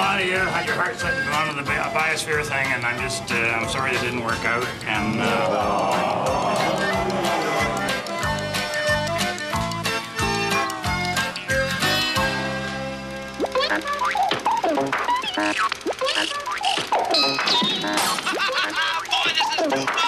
lot of you had your heart set and gone to the biosphere thing, and I'm just, I'm sorry it didn't work out. And, Boy, this is